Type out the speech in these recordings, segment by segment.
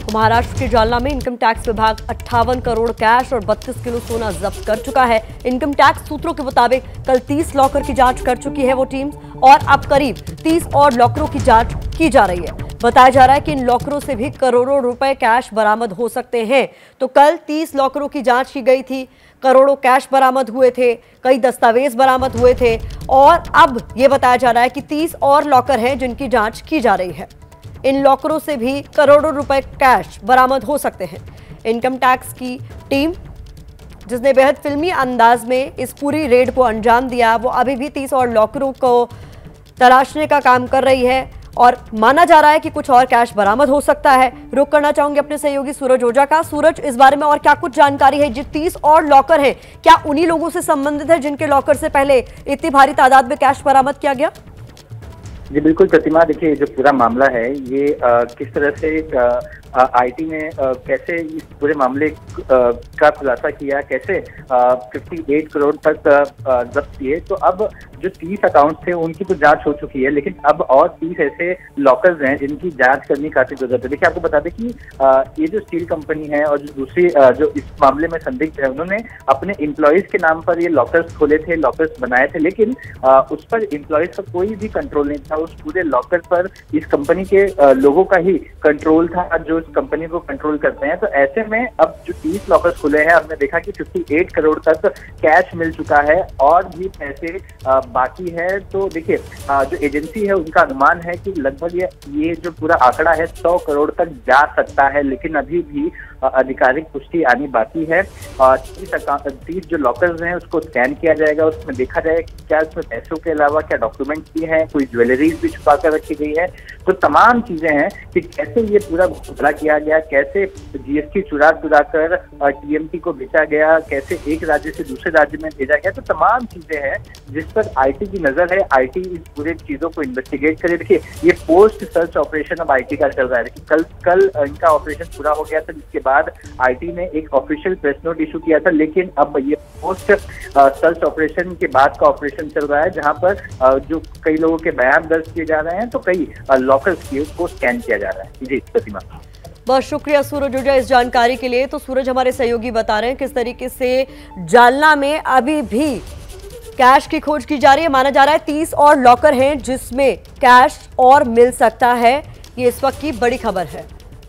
तो महाराष्ट्र के जालना में इनकम टैक्स विभाग 58 करोड़ कैश और 32 किलो सोना जब्त कर चुका है। इनकम टैक्स सूत्रों के मुताबिक कल 30 लॉकर की जांच कर चुकी है वो टीम और अब करीब 30 और लॉकरों की जांच की जा रही है। बताया जा रहा है कि इन लॉकरों से भी करोड़ों रुपए कैश बरामद हो सकते हैं। तो कल 30 लॉकरों की जांच की गई थी, करोड़ों कैश बरामद हुए थे, कई दस्तावेज बरामद हुए थे और अब यह बताया जा रहा है कि 30 और लॉकर हैं जिनकी जांच की जा रही है। इन लॉकरों से भी करोड़ों रुपए कैश बरामद हो सकते हैं। इनकम टैक्स की टीम जिसने बेहद फिल्मी अंदाज में इस पूरी रेड को अंजाम दिया, वो अभी भी 30 और लॉकरों को तलाशने का काम कर रही है और माना जा रहा है कि कुछ और कैश बरामद हो सकता है। रुक करना चाहूंगी अपने सहयोगी सूरज ओझा का। सूरज, इस बारे में और क्या कुछ जानकारी है? जो 30 और लॉकर हैं, क्या उन्हीं लोगों से संबंधित है जिनके लॉकर से पहले इतनी भारी तादाद में कैश बरामद किया गया? जी बिल्कुल प्रतिमा, देखिए जो पूरा मामला है ये किस तरह से आईटी ने कैसे इस पूरे मामले का खुलासा किया, कैसे 58 करोड़ तक जब्त किए। तो अब जो 30 अकाउंट थे उनकी तो जांच हो चुकी है, लेकिन अब और 30 ऐसे लॉकर्स हैं जिनकी जांच करनी काफी जरूरत है। देखिए आपको बता दें कि ये जो स्टील कंपनी है और जो दूसरी जो इस मामले में संदिग्ध है, उन्होंने अपने एम्प्लॉयज के नाम पर ये लॉकर्स खोले थे, लॉकर्स बनाए थे, लेकिन उस पर एम्प्लॉयज का कोई भी कंट्रोल नहीं था। उस पूरे लॉकर पर इस कंपनी के लोगों का ही कंट्रोल था जो इस कंपनी को कंट्रोल करते हैं। तो ऐसे में अब जो 30 लॉकर्स खुले हैं, हमने देखा कि 58 करोड़ तक कैश मिल चुका है और भी पैसे बाकी है। तो देखिए जो एजेंसी है उनका अनुमान है कि लगभग ये जो पूरा आंकड़ा है 100 करोड़ तक जा सकता है, लेकिन अभी भी आधिकारिक पुष्टि आनी बाकी है। 30 जो लॉकर्स हैं उसको स्कैन किया जाएगा, उसमें देखा जाएगा क्या उसमें पैसों के अलावा क्या डॉक्यूमेंट्स भी हैं, कोई ज्वेलरीज भी छुपा कर रखी गई है। तो तमाम चीजें हैं कि कैसे ये पूरा घोटाला किया गया, कैसे जीएसटी चुरा कर टीएमटी को बेचा गया, कैसे एक राज्य से दूसरे राज्य में भेजा गया। तो तमाम चीजें हैं जिस पर आईटी की नजर है। आईटी इस पूरे चीजों को इन्वेस्टिगेट करे। देखिए ये पोस्ट सर्च ऑपरेशन अब आईटी का चल रहा है। देखिए कल इनका ऑपरेशन पूरा हो गया था, जिसके बाद आईटी ने एक ऑफिशियल प्रेस नोट इशू किया था, लेकिन अब ये पोस्ट सर्च ऑपरेशन के बाद का ऑपरेशन चल रहा है, जहां पर जो कई लोगों के बयान दर्ज किए जा रहे हैं, तो कई लॉकर्स को स्कैन किया जा रहा है। जी प्रतिमा, बहुत शुक्रिया सूरज ओझा इस जानकारी के लिए। तो सूरज, हमारे सहयोगी बता रहे हैं किस तरीके से जालना में अभी भी कैश की खोज की जा रही है। माना जा रहा है 30 और लॉकर हैं जिसमें कैश और मिल सकता है। ये इस वक्त की बड़ी खबर है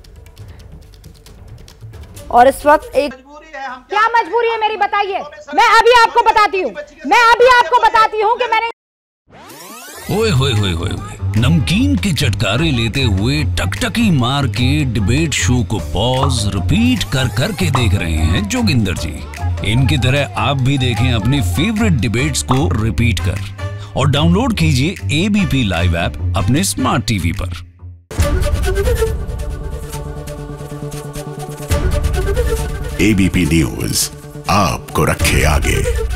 और इस वक्त एक क्या मजबूरी है मेरी, बताइए। मैं अभी आपको बताती हूँ कि मैंने ओए होए होए होए नमकीन के चटकारे लेते हुए टकटकी मार के डिबेट शो को पॉज रिपीट कर करके देख रहे हैं जोगिंदर जी। इनकी तरह आप भी देखें अपनी फेवरेट डिबेट्स को रिपीट कर और डाउनलोड कीजिए एबीपी लाइव ऐप अपने स्मार्ट टीवी पर। एबीपी न्यूज आपको रखे आगे।